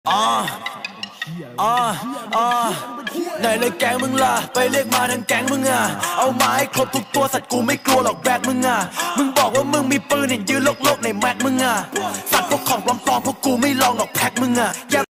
อ่าอ่าอ่าไหนเลยแก๊งมึงล่ะไปเรียกมาทั้งแก๊งมึงอ่ะเอามาให้ครบทุกตัวสัตว์กูไม่กลัวหรอกแบกมึงอ่ะมึงบอกว่ามึงมีปืนเห็นยืนโลกในแม็กมึงอ่ะสัตว์พวกของปลอมๆพวกกูไม่ลองหรอกแพ็กมึงอ่ะ